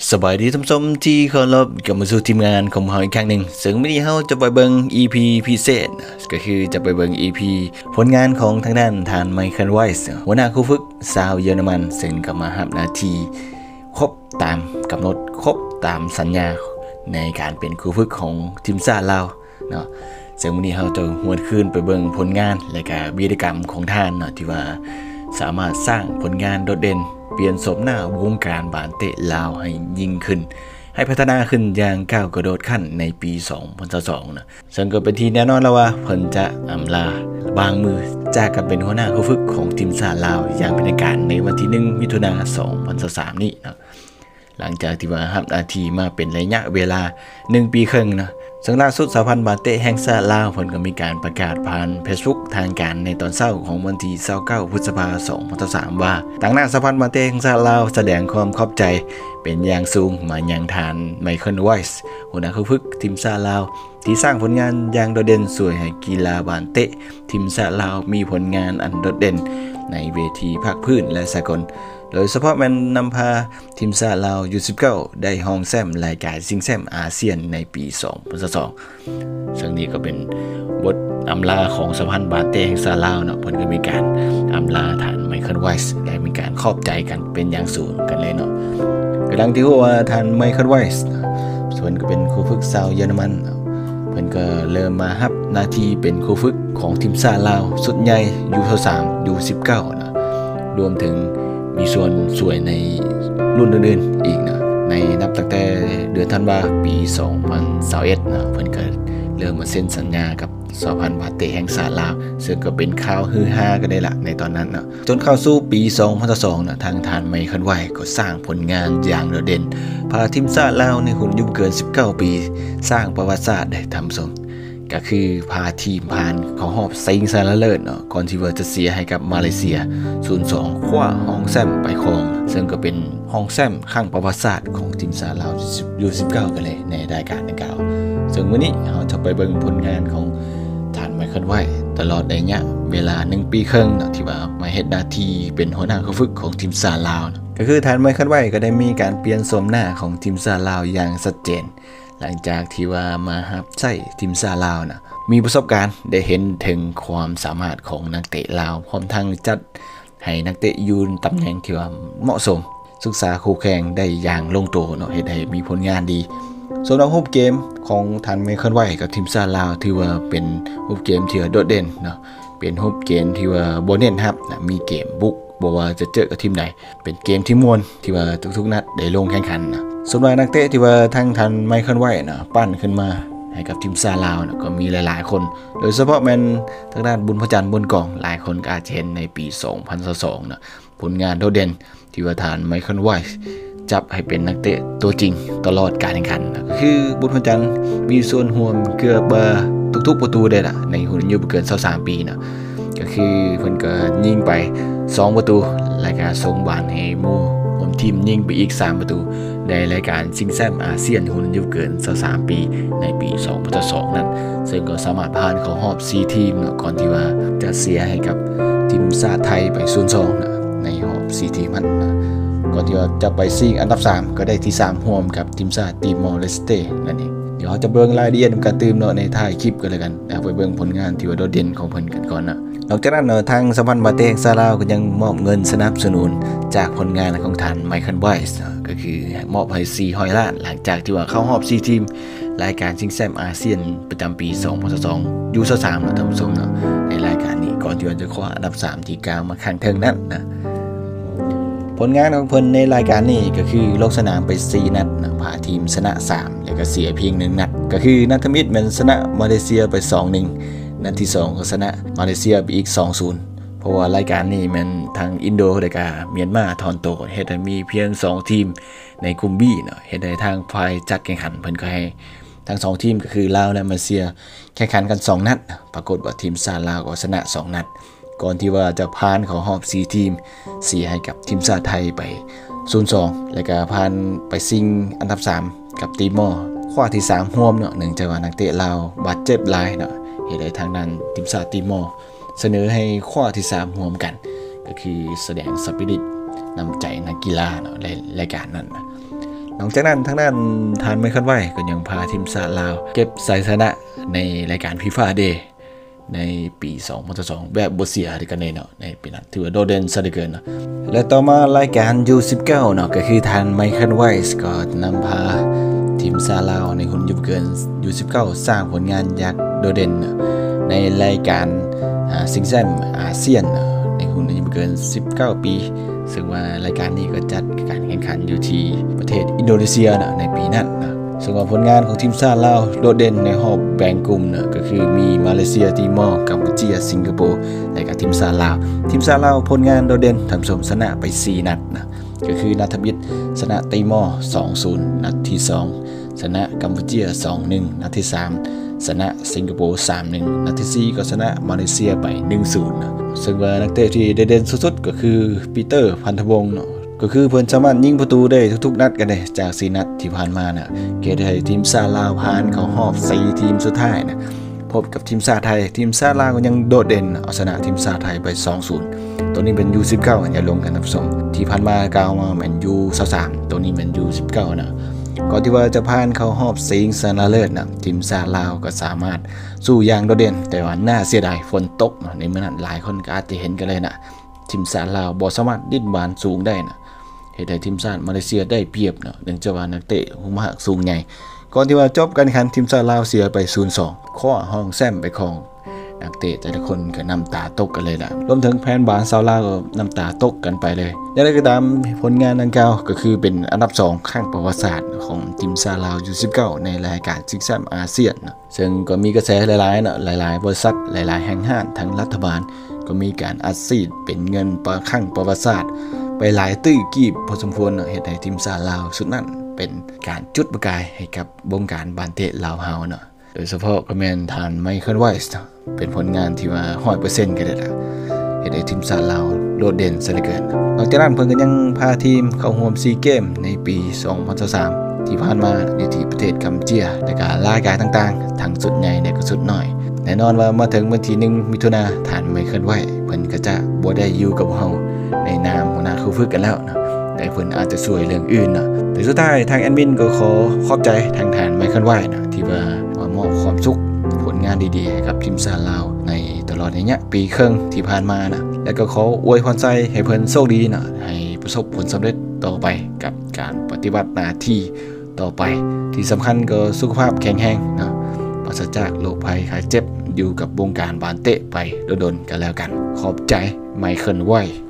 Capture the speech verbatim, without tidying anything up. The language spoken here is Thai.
สบายดีท่านผู้ชมที่เคารพกลับมาสู่ทีมงานของเราอีกครั้งหนึ่งซึ่งวันนี้เราจะไปเบิ่ง อี พี พิเศษก็คือจะไปเบิ่ง อี พี ผลงานของทางด้านทานไมเคิลไวส์หัวหน้าคู่ฝึกชาวเยอรมันซึ่งก็มารับหน้าที่ครบตามกำหนดครบตามสัญญาในการเป็นคู่ฝึกของทีมชาติลาวเนาะซึ่งวันนี้เราจะหวนคืนไปเบิ่งผลงานและก็วีรกรรมของท่านเนาะที่ว่าสามารถสร้างผลงานโดดเด่นเปลี่ยนโฉมหน้าวงการบาสเตะลาวให้ยิ่งขึ้นให้พัฒนาขึ้นอย่างก้าวกระโดดขั้นในปีสองพันยี่สิบสองนะซึ่งก็เป็นที่แน่นอนแล้วว่าเพิ่นจะอำลาบางมือจากกันเป็นหัวหน้าคู่ฝึกของทีมชาติลาวอย่างเป็นทางการในวันที่หนึ่งมิถุนายนสองพันยี่สิบสามนี้นะหลังจากที่ว่ารับหน้าที่มาเป็นระยะเวลาหนึ่งปีครึ่งนะซึ่งล่าสุดสหพันธ์บาสเตะแห่งชาติลาวเพิ่นก็มีการประกาศผ่าน Facebook ทางการในตอนเช้าของวันที่ยี่สิบเก้าพฤษภาคมสองพันยี่สิบสามว่าทางหน้าสหพันธ์บาสเตะแห่งชาติลาวแสดงความขอบใจเป็นอย่างสูงมายังทานไมเคิลไวส์หัวหน้าคู่ฝึกทีมชาติลาวที่สร้างผลงานอย่างโดดเด่นสวยให้กีฬาบาสเตะทีมชาติลาวมีผลงานอันโดดเด่นในเวทีภาคพื้นและสากลโดยเฉพาะแมันนำพาทีมชาติลาว ยู สิบเก้า ได้รองแชมป์รายการชิงแชมป์อาเซียนในปีสองพันยี่สิบสองซึ่งนี้ก็เป็นบทอำลาของสหพันธ์บาสเตะแห่งชาติลาวเนาะเพิ่นก็มีการอำลาท่านไมเคิลไวส์และมีการขอบใจกันเป็นอย่างสูงกันเลยเนาะกำลังที่ว่าท่านไมเคิลไวส์ส่วนก็เป็นครูฝึกชาวเยอรมันเพิ่นก็เริ่มมารับหน้าที่เป็นครูฝึกของทีมชาติลาวสุดใหญ่ ยู สาม ยู สิบเก้านะรวมถึงมีส่วนสวยในรุ่นอื่นๆอีกนะในนับตั้งแต่เดือนธันวาคมปีสองพันยี่สิบเอ็ดนะเพิ่นก็เริ่มมาเซ็นสัญญากับสหพันธ์บาสเตะแห่งชาติลาวซึ่งก็เป็นข่าวฮือฮากันได้ละในตอนนั้นนะจนเข้าสู่ปีสองพันยี่สิบสองนะทางทานไมเคิลไวส์ก็สร้างผลงานอย่างโดดเด่นพาทีมชาติลาวในรุ่นอายุเกินสิบเก้าปีสร้างประวัติศาสตร์ได้ทำสมก็คือพาทีมผ่านเข้ารอบชิงชนะเลิศเนาะก่อนที่ว่าจะเสียให้กับมาเลเซีย ศูนย์สอง คว้าห้องแชมป์ไปครองซึ่งก็เป็นห้องแชมป์ครั้งประวัติศาสตร์ของทีมชาติลาว ยู สิบเก้า กันเลยในรายการดังกล่าวซึ่งวันนี้เราจะไปเบิ่งผลงานของท่านไมเคิลไวส์ตลอดระยะเวลาหนึ่งปีครึ่งนะที่ว่ามาเฮ็ดหน้าที่เป็นหัวหน้าผู้ฝึกของทีมชาติลาวนะก็คือท่านไมเคิลไวส์ก็ได้มีการเปลี่ยนโฉมหน้าของทีมชาติลาวอย่างชัดเจนหลังจากที่ว่ามารับใช้ทีมชาติลาวนะมีประสบการณ์ได้เห็นถึงความสามารถของนักเตะลาวพร้อมทั้งจัดให้นักเตะยืนตำแหน่งที่ว่าเหมาะสมศึกษาคู่แข่งได้อย่างลงตัวเนาะเฮ็ดให้มีผลงานดีส่วนรูปเกมของท่านไมเคิลไวส์กับทีมชาติลาวถือว่าเป็นรูปเกมที่โดดเด่นเนาะเป็นรูปเกมที่ว่าบ่เน้นรับนะมีเกมบุกบ่ว่าจะเจอกับทีมใดเป็นเกมที่ม่วนที่ว่าทุกๆนัดได้ลงแข่งขันนะส่วนว่านักเตะที่ว่าทั้งท่านไมเคิลไวส์นะปั้นขึ้นมาให้กับทีมชาติลาวนะก็มีหลายๆคนโดยเฉพาะแม่นทางด้านบุญพระจันทร์บนกองหลายคนก็อาจจะเห็นในปีสองพันยี่สิบสองนะผลงานโดดเด่นที่ว่าท่านไมเคิลไวส์จับให้เป็นนักเตะตัวจริงตลอดการแข่งขันนะคือบุญพระจันทร์มีส่วนร่วมเกือบทุกๆประตูได้ละในรุ่นอายุบ่เกินยี่สิบสามปีนะก็คือเพิ่นก็ยิงไปสองประตูรายการส่งบอลให้หมู่ผมทีมยิงไปอีกสามประตูในรายการชิงแชมป์อาเซียนรุ่นอายุเกินยี่สิบสามปีในปีสองพันยี่สิบสองนั้นซึ่งก็สามารถผ่านเข้ารอบสี่ทีมก่อนที่ว่าจะเสียให้กับทีมชาติไทยไป ศูนย์สอง นะในรอบสี่ทีมนั้นนะก่อนที่ว่าจะไปซิ่งอันดับสามก็ได้ที่สามร่วมกับทีมชาติติมอร์เลสเตนั่นเองเดี๋ยวเราจะเบิ่งรายละเอียดการตื่มเนาะในท้ายคลิปกันเลยกันนะไปเบิ่งผลงานที่ว่าโดดเด่นของเพิ่นกันก่อนนะนอกจากนั้นเนาะทางสหพันธ์บาสเตะแห่งชาติลาวก็ยังมอบเงินสนับสนุนจากผลงานของท่านไมเคิลไวส์ก็คือมอบให้สี่ร้อยล้านหลังจากที่ว่าเข้ารอบสี่ทีมรายการชิงแชมป์อาเซียนประจำปีสองพันยี่สิบสอง ยู ยี่สิบสามนะท่านผู้ชมเนาะในรายการนี้ก่อนที่ว่าจะคว้าอันดับสามที่กลางมาข้างเทิงนั้นนะผลงานของเพิ่นในรายการนี้ก็คือลงสนามไปสี่นัดนะพาทีมชนะสามแล้วก็เสียเพียงหนึ่งนัดก็คือนัดทมิตรมันชนะมาเลเซียไป สองหนึ่ง นัดที่สองก็ชนะมาเลเซียไปอีก สองศูนย์ เพราะว่ารายการนี้มันทางอินโดและก็เมียนมาทอนโตเฮ็ดให้มีเพียงสองทีมในกลุ่ม B เนาะเฮ็ดให้ทางฝ่ายจัดแข่งขันเพิ่นก็ให้ทั้งสองทีมก็คือลาวและมาเลเซียแข่งขันกันสองนัดปรากฏว่าทีมชาติลาวก็ชนะสองนัดก่อนที่ว่าจะผ่านเข้ารอบสี่ทีมเสียให้กับทีมชาติไทยไป ศูนย์สอง แล้วก็ผ่านไปซิงอันดับสามกับติมอร์คว้าที่สามร่วมเนาะเนื่องจากว่านักเตะลาวบาดเจ็บหลายเนาะเฮ็ดให้ทางนั้นทีมชาติติมอร์เสนอให้คว้าที่สามร่วมกันก็คือแสดงสปิริตน้ำใจนักกีฬาเนาะในรายการนั้นนะนอกจากนั้นทางด้านทานไมเคิลไวท์ก็ยังพาทีมชาติลาวเก็บชัยชนะในรายการฟีฟ่าเดย์ในปีสองพันยี่สิบสองแบบบ่เสียด้วยกันเลยเนาะในปีนั้นถือว่าโดดเด่นซะเหลือเกินเนาะและต่อมารายการ ยู สิบเก้า เนาะก็คือทานไมเคิลไวท์ก็นำพาทีมชาติลาวในรุ่นอายุเกิน ยู สิบเก้า สร้างผลงานอย่างโดดเด่นในรายการชิงแชมป์อาเซียนในรุ่นอายุเกินสิบเก้าปีซึ่งว่ารายการนี้ก็จัดการแข่งขันอยู่ที่ประเทศอินโดนีเซียนะในปีนั้นนะซึ่งว่าผลงานของทีมชาติลาวโดดเด่นในรอบแบ่งกลุ่มนะก็คือมีมาเลเซียติมอร์กัมพูชาสิงคโปร์และก็ทีมชาติลาวทีมชาติลาวผลงานโดดเด่นทำสมชนะไปสี่นัดนะก็คือนัดทบิดชนะติมอร์ สองศูนย์ นัดที่สองชนะกัมพูชา สองหนึ่ง นัดที่สามชนะสิงคโปร์ สามหนึ่ง นัดที่สี่ก็ชนะมาเลเซียไป หนึ่งศูนย์ นะซึ่งว่านักเตะที่เด่นสุดๆก็คือปีเตอร์พันธวงศ์เนาะก็คือเพิ่นสามารถยิงประตูได้ทุกๆนัดกันเลยจากสี่นัดที่ผ่านมาน่ะเกรดให้ทีมชาติลาวผ่านเข้ารอบสี่ทีมสุดท้ายนะพบกับทีมชาติไทยทีมชาติลาวก็ยังโดดเด่นเอาชนะทีมชาติไทยไป สองศูนย์ ตัวนี้เป็น ยู สิบเก้า อย่าลงกันนะผู้ชมที่ผ่านมากล่าวมาเป็น ยู ยี่สิบสาม ตัวนี้เป็น ยู สิบเก้า นะก่อนที่ว่าจะผ่านเข้ารอบชิงชนะเลิศนะทีมชาติลาวก็สามารถสู้อย่างโดดเด่นแต่ว่าน่าเสียดายฝนตกในเมื่อนั้นหลายคนก็อาจจะเห็นกันเลยนะทีมชาติลาวบ่สามารถดิ้นบานสูงได้นะเหตุใดทีมชาติมาเลเซียได้เปรียบเนาะเนื่องจากว่านักเตะหุ่มหักสูงใหญ่ก่อนที่ว่าจบการแข่งขันทีมชาติลาวเสียไป ศูนย์สอง ข้อห้องแซมไปของนักเตะแต่ละคนก็น้ำตาตกกันเลยล่ะรวมถึงแฟนบอลชาวลาวก็น้ำตาตกกันไปเลยอย่างไรก็ตามผลงานดังกล่าวก็คือเป็นอันดับสองข้างประวัติศาสตร์ของทีมชาติลาว ยู สิบเก้า ในรายการชิงแชมป์อาเซียนนะซึ่งก็มีกระแสหลายๆเนาะหลายๆบริษัทหลายๆแห่งห้างทั้งรัฐบาลก็มีการอัดฉีดเป็นเงินประข้างประวัติศาสตร์ไปหลายตื้อกีบพอสมควรเนาะเหตุให้ทีมชาติลาวสุดนั้นเป็นการจุดประกายให้กับวงการบาสเกตลาวเฮาเนาะโดยเฉพาะก็แม่นทานไมเคิลไวท์เป็นผลงานที่ว่า ร้อยเปอร์เซ็นต์ กันเลยล่ะเหตุให้ทีมชาติลาวโดดเด่นซะเหลือเกินนอกจากนั้นเพิ่นก็ยังพาทีมเข้าร่วมซีเกมในปี สองพันยี่สิบสาม ที่ผ่านมาอยู่ที่ประเทศกัมพูชาและก็รายการต่างๆทั้งสุดใหญ่และก็สุดน้อยแน่นอนว่ามาถึงวันที่หนึ่งมิถุนายนทานไมเคิลไวท์เพิ่นก็จะบ่ได้อยู่กับเฮาในนามหัวหน้าครูฝึกกันแล้วนะแต่เพิ่นอาจจะช่วยเรื่องอื่นนะแต่สุดท้ายทางแอดมินก็ขอขอบใจทางฐานไมเคิลไวท์นะที่ว่ามอบความสุขผลงานดีๆให้กับทีมชาติลาวในตลอดระยะปีครึ่งที่ผ่านมานะและก็ขออวยพรใจให้เพิ่นโชคดีนะให้ประสบผลสำเร็จต่อไปกับการปฏิบัติหน้าที่ต่อไปที่สำคัญก็สุขภาพแข็งแรงนะปราศจากโรคภัยไข้เจ็บอยู่กับวงการบาสเกตไปโดนๆกันแล้วกันขอบใจไมเคิลไวท์